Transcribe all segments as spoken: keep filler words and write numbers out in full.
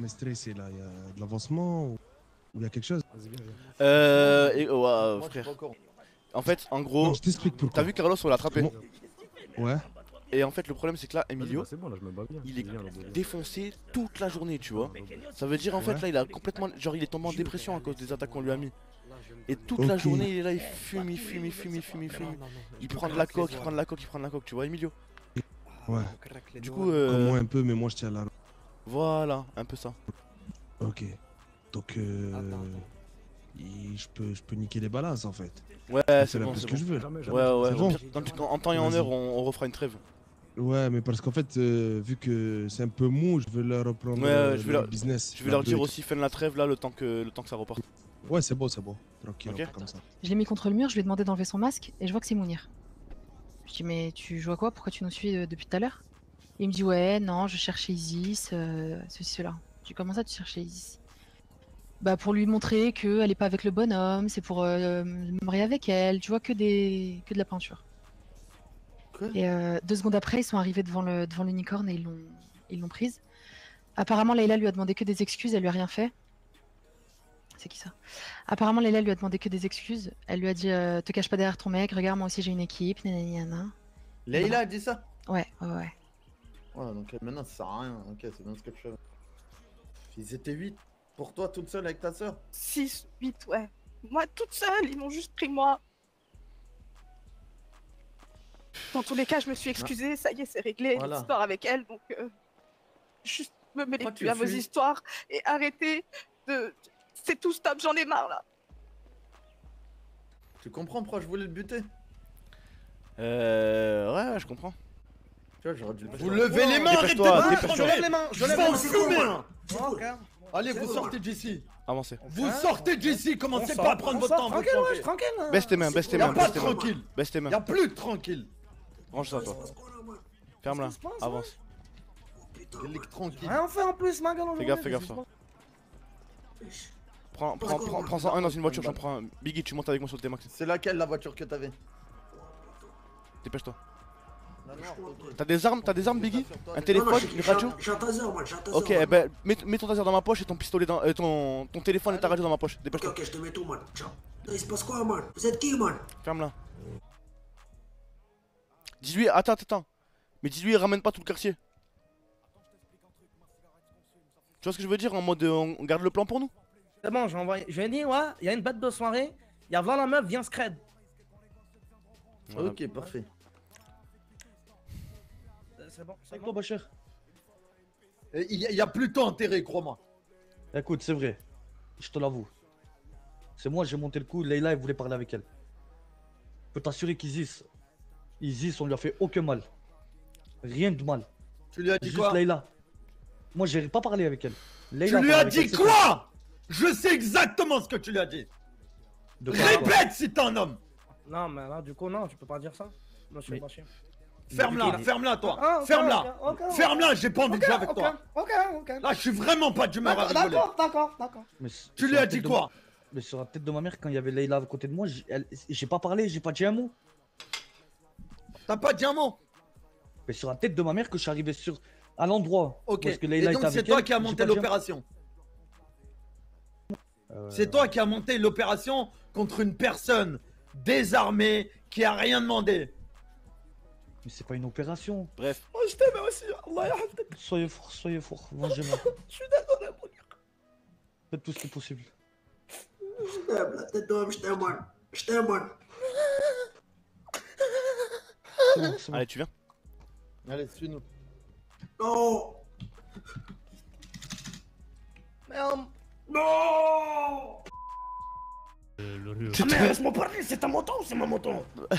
semestré, c'est là, il y a de l'avancement ou il y a quelque chose? Euh, et, oh, euh, frère. En fait, en gros, non, je t'explique pourquoi. T'as vu Carlos, on l'a attrapé. Bon. Ouais. Et en fait, le problème, c'est que là, Emilio, bah, bon, là, il est défoncé toute la journée, tu vois. Ça veut dire, en fait, ouais. là, il a complètement. Genre, il est tombé en dépression à cause des attaques qu'on lui a mis. Et toute okay. la journée, il est là, il fume, il fume, il fume, il fume, il fume. Il prend de la coque, il prend de la coque, il prend de la coque, tu vois, Emilio. Ouais. Du coup, euh... Comme moi un peu, mais moi je tiens là. Voilà, un peu ça. Ok. Donc, euh... je peux, je peux niquer les balances en fait. Ouais, c'est bon, un peu ce bon. que je veux. Ouais, ouais, bon. Dans, en temps et en heure, on, on refera une trêve. Ouais, mais parce qu'en fait, euh, vu que c'est un peu mou, je veux leur reprendre ouais, euh, je vais le leur, business. Je vais leur dire aussi, fin de la trêve là, le temps que, le temps que ça reparte. Ouais, c'est bon, c'est bon. Tranquille, okay. comme ça. Je l'ai mis contre le mur, je lui ai demandé d'enlever son masque et je vois que c'est Mounir. Je dis, mais tu joues à quoi? Pourquoi tu nous suis euh, depuis tout à l'heure? Il me dit, ouais, non, je cherchais Isis, euh, ceci, cela. Je dis, comment ça, tu cherchais Isis? Bah, pour lui montrer qu'elle est pas avec le bonhomme, c'est pour euh, me marier avec elle, tu vois, que, des... que de la peinture. Quoi? Et euh, deux secondes après, ils sont arrivés devant le devant l'unicorne et ils l'ont ils l'ont prise. Apparemment, Layla lui a demandé que des excuses, elle lui a rien fait. C'est qui ça? Apparemment, Layla lui a demandé que des excuses. Elle lui a dit euh, te cache pas derrière ton mec, regarde, moi aussi j'ai une équipe, nanana. Layla voilà. a dit ça? Ouais, ouais, ouais. Ouais, donc maintenant ça sert à rien. Ok, c'est bien ce que tu fais. Ils étaient huit pour toi toute seule avec ta soeur? six, huit, ouais. Moi toute seule, ils m'ont juste pris moi. Dans tous les cas, je me suis excusée, ça y est, c'est réglé, voilà. L'histoire avec elle, donc euh, juste me mêlez plus à vos histoires et arrêtez de... C'est tout, stop, j'en ai marre là. Tu comprends pourquoi je voulais le buter? Euh... Ouais, ouais, je comprends. Tu vois, j'aurais dû le Vous levez les mains, arrêtez de... Je lève les mains, je lève les mains. Allez, vous sortez d'ici. Avancez. Vous sortez d'ici, commencez pas à prendre votre temps. Tranquille, ouais, tranquille. Baisse tes mains, baisse tes mains. Y'a pas de tranquille. Baisse tes mains. Y'a plus de tranquille. Range ça, toi. Ferme-la, avance. Tranquille. Rien fait en plus, ma gueule. Fais gaffe, fais gaffe, toi. Prends, prends, prends, prends ça un dans une voiture, j'en prends un. Biggie, tu montes avec moi sur le T-Max. C'est laquelle la voiture que t'avais? Dépêche-toi. T'as des armes, t'as des armes, Biggie? Un téléphone, une radio? J'ai un taser, moi, j'ai un taser. Ok, eh ben, mets, mets ton taser dans ma poche et ton pistolet dans. Euh, ton, ton téléphone et ta radio dans ma poche. Dépêche-toi. Ok, ok, je te mets tout, man. Ciao. Il se passe quoi, man? Vous êtes qui, man? Ferme-la. Dis-lui, attends, attends. Mais dis-lui, ramène pas tout le quartier. Tu vois ce que je veux dire? En mode, on garde le plan pour nous? C'est bon, j'ai envoyé. Je lui ai dit, ouais, il y a une bête de soirée. Il y a vingt la meuf, viens scred. Voilà. Ok, parfait. C'est bon, c'est bon, Bachir. Il y, y a plutôt intérêt, crois-moi. Écoute, c'est vrai. Je te l'avoue. C'est moi, j'ai monté le coup. Layla, elle voulait parler avec elle. Je peux t'assurer qu'Isis, Isis, on lui a fait aucun mal. Rien de mal. Tu lui as dit Juste quoi? Layla. Moi, j'ai pas parlé avec elle. Layla tu lui as dit quoi? Je sais exactement ce que tu lui as dit. De Répète si t'es un homme. Non, mais là, du coup, non, tu peux pas dire ça. Monsieur Bachir. Ferme-la, ferme-la toi, ah, okay, ferme-la, okay, okay, ferme-la, j'ai pas envie okay, de jouer avec okay, toi. Ok, ok. Là, je suis vraiment pas d'humeur à rigoler. D'accord, d'accord, d'accord. Tu lui as dit quoi? Mais sur la tête de ma mère, quand il y avait Layla à côté de moi, j'ai pas parlé, j'ai pas dit un mot. T'as pas dit un mot? Mais sur la tête de ma mère que je suis arrivé sur à l'endroit. Ok. Parce que Layla Et donc c'est toi qui as monté l'opération. Euh... C'est toi qui as monté l'opération contre une personne désarmée qui a rien demandé. Mais c'est pas une opération. Bref. Oh, je t'aime aussi. Allah yahfadek. Soyez fort, soyez fort. Vengez-moi. Je suis désolé, mon gars. Faites tout ce qui est possible. Je t'aime, la tête d'homme, je t'aime, man. Je t'aime, man. C'est bon, c'est bon. Allez, tu viens? Allez, suis-nous. Non. Merde. Non. Euh, ah mais laisse-moi parler, c'est ta moto ou c'est ma moto?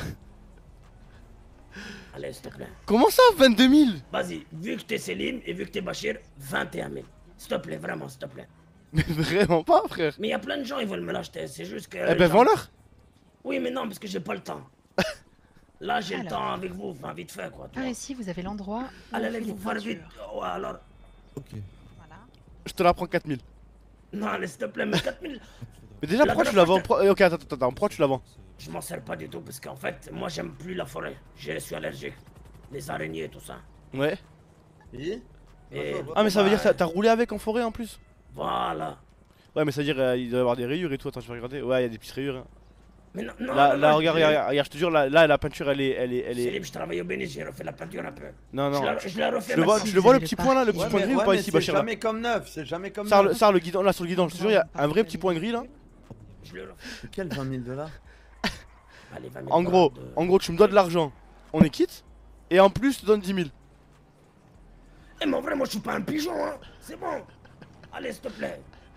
Allez, s'il te plaît. Comment ça, vingt-deux mille? Vas-y, vu que t'es Selim et vu que t'es Bachir, vingt et un mille. S'il te plaît, vraiment, s'il te plaît. Mais vraiment pas, frère. Mais il y a plein de gens, ils veulent me l'acheter, c'est juste que... Eh ben, vends-leur. Oui, mais non, parce que j'ai pas le temps. Là, j'ai le temps avec vous, enfin, vite fait, quoi. Ah, ici, vous avez l'endroit. Allez, allez, vous faire vite. Ouais, alors... Ok. Voilà. Je te la prends quatre mille. Non, allez, s'il te plaît, mais quatre mille... Mais déjà, pourquoi tu la vends? Ok, attends, attends, attends, pourquoi tu la vends? Je m'en sers pas du tout parce qu'en fait, moi j'aime plus la forêt. Je suis allergique. Les araignées et tout ça. Ouais. Et Et... Ah mais ça veut dire que t'as roulé avec en forêt en plus? Voilà. Ouais mais ça veut dire qu'il doit y avoir des rayures et tout, attends je vais regarder. Ouais il y a des petites rayures. Hein. Mais non, non, là, non, là non, regarde, je... regarde, regarde, je te jure, là, là la peinture elle est... Elle est, elle est... Philippe, je travaille au Bénis, j'ai refait la peinture un peu. Non, non. Je la, je la refais tu le vois, tu le, vois le petit point là, le petit ouais, point mais, gris ouais, ou pas mais ici Bachir? C'est jamais comme neuf, c'est jamais comme Sars, neuf. Sars le guidon, là sur le guidon, je te jure, il y a un vrai petit point gris là. Je le refais. Quel vingt mille dollars? Allez, vingt mille En gros, de... en gros tu me dois de l'argent, on est quitte, et en plus je te donne dix mille. Eh mais en vrai moi je suis pas un pigeon hein, c'est bon. Allez s'il te plaît.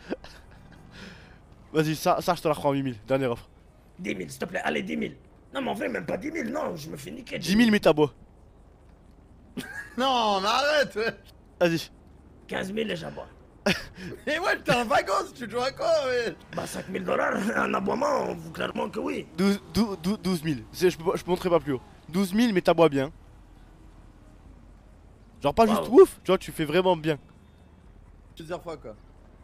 Vas-y, ça, ça je te la crois en huit mille, dernière offre. dix mille s'il te plaît, allez dix mille. Non mais en vrai même pas dix mille, non, je me fais niquer. dix mille mais t'as beau. Non mais arrête ouais. Vas-y. quinze mille les jabois. Et ouais t'es un vagos, tu joues à quoi ouais? Bah cinq mille dollars, un aboiement, vous clairement que oui. douze mille, je peux, je peux montrer pas plus haut. douze mille mais t'aboies bien. Genre pas juste wow. ouf, tu vois tu fais vraiment bien. Plusieurs fois quoi.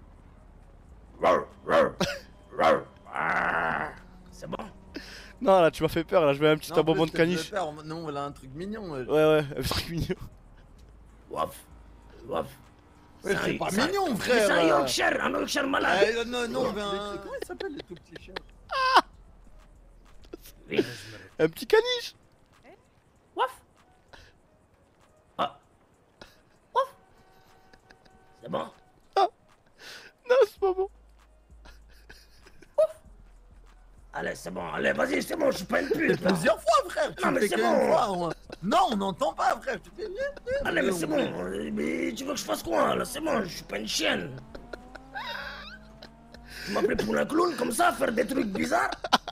C'est bon. Non là tu m'as fait peur, là je veux un petit Non, aboiement de plus, caniche. peur. Non elle a un truc mignon ouais. Ouais ouais, un truc mignon. Waf. Waf. Ouais, c'est pas mignon frère. C'est un Yorkshire, un Yorkshire malade. Euh, non non on veut un... Comment il s'appelle les tout petits chiens? Un petit caniche. Waf. Ah. Waf. C'est bon. Ah. Non c'est pas bon. Allez, c'est bon, allez, vas-y, c'est bon, je suis pas une pute. Plusieurs fois, frère. Tu non, mais fais c'est qu'une bon. fois, moi. Non, on n'entend pas, frère. Tu fais... Allez, mais c'est bon. Mais tu veux que je fasse quoi, là? C'est bon, je suis pas une chienne. Tu m'appelais pour un clown, comme ça, faire des trucs bizarres?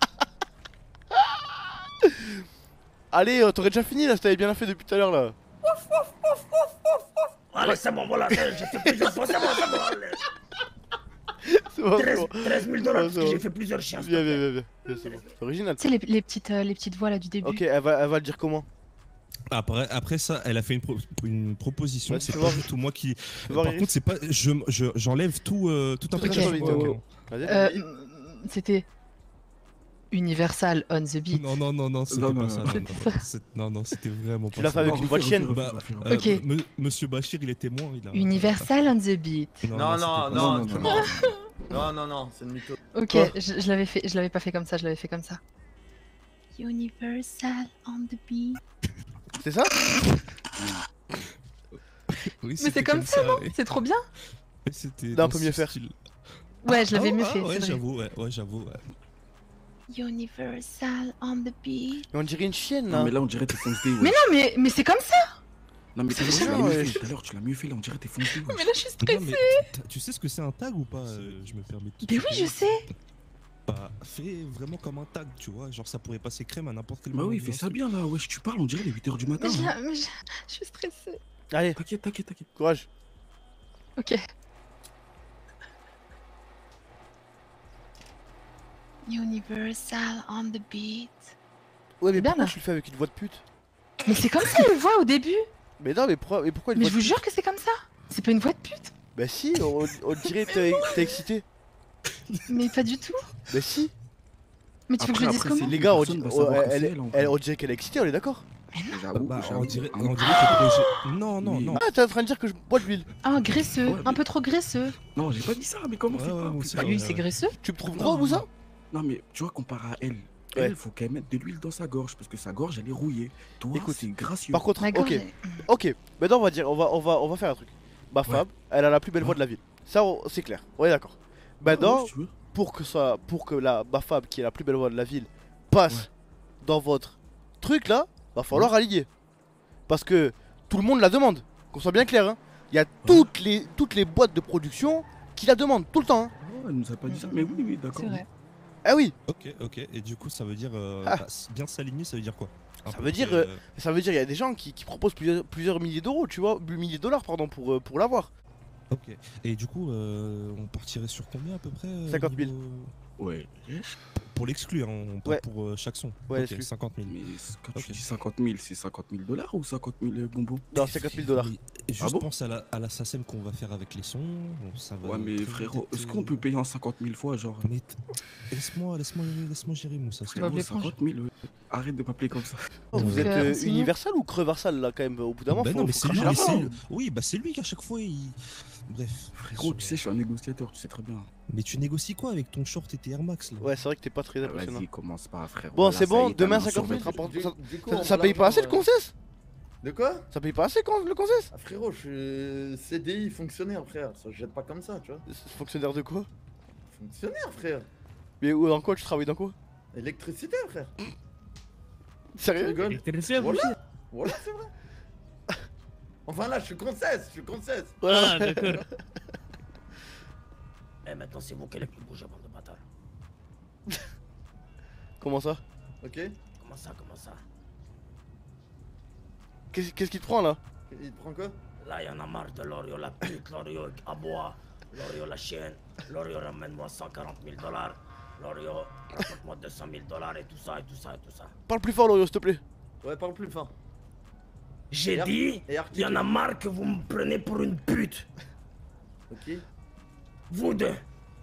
Allez, euh, t'aurais déjà fini, là, si t'avais bien fait depuis tout à l'heure, là. Ouf, ouf, ouf, ouf, ouf, ouf. Allez, c'est bon, voilà, j'ai fait plusieurs fois, c'est bon, c'est bon, allez. Bon, treize mille dollars parce que j'ai fait plusieurs chiens. Bien, bien, bien, bien. C'est original. Tu sais, les, les, petites, euh, les petites voix là du début. Ok, elle va, elle va le dire comment? Après, après ça, elle a fait une, pro une proposition. Ouais, c'est pas voir. du tout moi qui. Voir, Par Iris. contre, c'est pas. Je, je, j'enlève tout, euh, tout implication. Okay. Okay. Okay. Euh, C'était Universal on the beat. Non, non, non, non, c'était Non, pas non, ça. non, Non, non, non, non, c'était vraiment pas ça. Tu l'as fait avec une voix de chienne. Bah, euh, ok. Me, Monsieur Bachir, il est témoin. Il a... Universal on the beat. Non, non, non, non, non, non, non, non, non, c'est une mytho. Ok, je, je l'avais fait, je l'avais pas fait comme ça, je l'avais fait comme ça. Universal on the beat. C'est ça? Oui, mais c'est comme, comme ça, non? Ouais. C'est trop bien. C'était un peu mieux faire. Style. Ouais, je l'avais ah, mieux ah, fait. Ouais, j'avoue, ouais, ouais, j'avoue. Ouais. Universal on the beat. Mais on dirait une chienne là. Non, mais là on dirait t'es foncé. Ouais. Mais non, mais, mais c'est comme ça. Non, mais c'est tu ça, l'as mieux ouais. fait. Tout à l'heure, tu l'as mieux fait. Là, on dirait t'es foncé. Mais là, je suis stressée. Non, mais tu sais ce que c'est un tag ou pas? euh, Je me permets de. Mais oui, je sais. Bah, fais vraiment comme un tag, tu vois. Genre, ça pourrait passer crème à n'importe quel Bah moment. oui, fais ça bien là. Wesh, tu parles, on dirait les huit heures du matin. Mais je, hein. mais je, je suis stressée. Allez, T'inquiète, t'inquiète, t'inquiète. courage. Ok. Universal on the beat. Ouais, mais bien, pourquoi là. tu le fais avec une voix de pute? Mais c'est comme ça une voix au début. Mais non, mais pourquoi, mais pourquoi une Mais voix je vous de jure que c'est comme ça. C'est pas une voix de pute. pute? Bah si, on, on dirait que t'es t'es excité. Mais pas du tout. Bah si. Mais tu veux que je le dise Après, comment? c'est Les gars, on, Personne va oh, savoir que elle, c'est elle, elle, en elle- fait. on dirait qu'elle est excitée, on est d'accord? J'avoue, Bah, on j'avoue. dirait, Ah, on dirait que le projet. Non, non, Oui. non. Ah, t'es en train de dire que je bois de l'huile. Ah, graisseux. Ouais, mais- Un peu trop graisseux. Non, j'ai pas dit ça, mais comment Ouais, c'est ouais, pas moi aussi, Bah, ouais, lui, ouais, c'est ouais. graisseux. Tu me trouves Non, gros, Moussa? non. Non, mais tu vois, comparé à elle, Ouais. elle, faut qu'elle mette de l'huile dans sa gorge parce que sa gorge, elle est rouillée. Toi, Écoute, c'est gracieux. Par contre, Ma gorge, ok, elle- ok. Maintenant, on va dire, on va, on va, on va faire un truc. Ma femme, elle a la plus belle voix de la ville. Ça, on- c'est clair. On est d'accord. Maintenant, Ah, ouais, si tu veux. pour que ça, pour que la ma femme qui est la plus belle voix de la ville passe Ouais. dans votre truc là, va falloir aligner. Parce que tout le monde la demande. Qu'on soit bien clair. Hein. Il y a toutes les toutes les boîtes de production qui la demandent tout le temps. Hein. Oh, elle nous a pas dit ça, mais oui, oui, d'accord. C'est vrai. Ah oui. Ok, ok. Et du coup, ça veut dire. euh, Ah. bah, bien s'aligner, ça veut dire quoi? Un Ça peu veut dire, près, euh, Ça veut dire il y a des gens qui, qui proposent plusieurs, plusieurs milliers d'euros, tu vois, milliers de dollars pardon pour euh, pour l'avoir. Ok. Et du coup, euh, on partirait sur combien à peu près euh, cinquante mille. niveau- Ouais. pour l'exclu, hein, on parle Ouais. pour euh, chaque son. Ouais, Ok, l'exclu. cinquante mille. Mais quand Ok. tu dis cinquante mille, c'est cinquante mille dollars ou cinquante mille bonbons? Non, cinquante mille dollars. Et juste Ah bon pense à la, à la S A C E M qu'on va faire avec les sons. Ça va Ouais, mais très vite frérot, être, est-ce qu'on peut euh, payer en cinquante mille fois, genre? Mais t- laisse-moi, laisse-moi, laisse-moi gérer Moussa. s'il te Bob plaît. Frérot, l'éponge. cinquante mille, ouais. Arrête de m'appeler comme ça. Vous Ouais. êtes Euh, euh, sinon- Universal ou Creversal là quand même? Au bout d'un moment, Bah faut, non, mais faut c'est lui, cracher la mais fin, c'est- hein. oui, bah c'est lui qu'à chaque fois il. Bref. Frérot, tu sais, je suis un négociateur, tu sais très bien. Mais tu négocies quoi avec ton short et tes Air Max là? Ouais, c'est vrai que t'es pas très Ah, impressionnant. Vas-y, commence pas, frérot. Bon, Là, c'est ça bon, y est, t'as demain mis un cinquante mille, survêtement. ça, Du- du coup, ça- on ça veut paye pas l'argent, assez le euh, concesse? De quoi? Ça paye pas assez quand le concesse? Ah, frérot, je suis C D I fonctionnaire, frère. Ça se jette pas comme ça, tu vois. Fonctionnaire de quoi? Fonctionnaire, frère. Mais où, dans quoi? Tu travailles dans quoi? Électricité, frère. Tu Sérieux? rigoles? Voilà, voilà, c'est vrai. Enfin là, je suis concesse, je suis concesse. Ouais. Ah, d'accord. Eh, maintenant, c'est vous qui allez plus bouger, bande de bâtards. Comment ça? Ok? Comment ça, comment ça? Qu'est-ce qu'est-ce qui te prend là? Il te prend quoi? Là, y'en a marre de Lorio, la pute, Lorio aboie, Lorio la chienne, Lorio ramène-moi cent quarante mille dollars, Lorio rapporte-moi deux cent mille dollars et tout ça, et tout ça, et tout ça. Parle plus fort, Lorio, s'il te plaît. Ouais, parle plus fort. J'ai Et ar- dit, et y'en articule. a marre que vous me prenez pour une pute. Ok? Vous deux,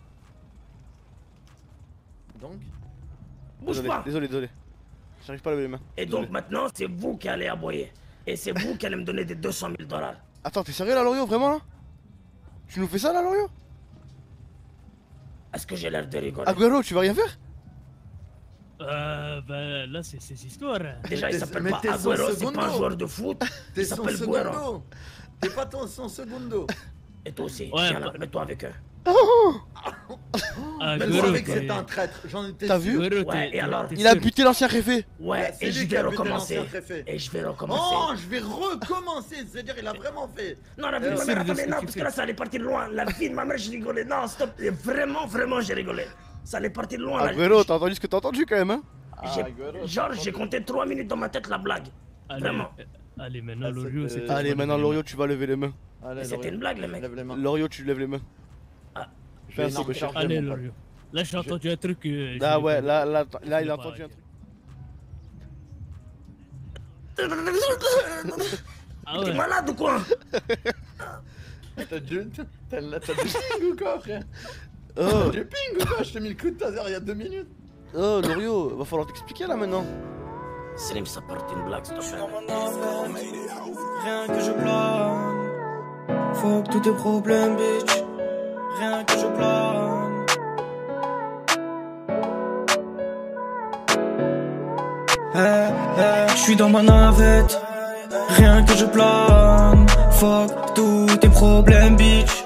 Donc? bouge Désolé, pas. désolé, désolé. J'arrive pas à lever les mains. Et donc maintenant, c'est vous qui allez aboyer. Et c'est vous qui allez me donner des deux cent mille dollars. Attends, t'es sérieux là, Lorio, vraiment là? Tu nous fais ça là, Lorio? Est-ce que j'ai l'air de rigoler? Agüero, tu vas rien faire? Euh, bah là, c'est ces histoires. Déjà, il Mais s'appelle t'es- pas mais t'es son Agüero, c'est pas un secondo. joueur de foot. T'es Il son s'appelle Guero. secondo. T'es pas ton son secondo. Et toi aussi, Ouais, tiens là, bah- mets-toi avec eux. Ah, Même Guero, avec que t'es- c'était un traître, j'en étais T'as sûr. vu? Guero, Ouais, t'es- et alors t'es Il a sûr. buté l'ancien réfé. Ouais, c'est et lui je qui vais a buté recommencer. l'ancien préfet. Et je vais recommencer. Oh, je vais recommencer, c'est-à-dire il a vraiment fait. Non, la vie Euh, de ma sûr mère, de ce attendez, que non, tu parce fais. que là, ça allait partir loin. La vie de ma mère, je rigolais. Non, stop. Et vraiment, vraiment, j'ai rigolé. Ça allait partir loin. là. Agüero, t'as entendu ce que t'as entendu quand même, hein? J'ai- Agüero, Genre, j'ai j'ai compté trois minutes dans ma tête la blague. Allez, Vraiment. euh, allez, maintenant, Ah, Lorio, c'était- c'est. Allez, maintenant, Lorio, tu vas lever les mains. Allez, C'était Lorio, une blague, les mecs. lève les mains. Lorio, tu lèves les mains. Je Fais vais un signe, énorme je- charger Allez, mon pote. Lorio. Là, j'ai entendu un truc. euh, Ah j'ai- ouais, là, là, là, il a pas, entendu un ok. truc. Ah T'es ouais. malade ou quoi? T'as du t'as t'as du ping ou quoi, frère? Oh, T'as du ping ou quoi? Je t'ai mis le coup de taser il y a deux minutes. oh, Lorio, va falloir t'expliquer là maintenant. Slim, ça part une blague, s'il te plaît. Rien que je plane. Fuck tous tes problèmes, bitch. Rien que je plane. Hey, hey, je suis dans ma navette. Rien que je plane. Fuck tous tes problèmes, bitch.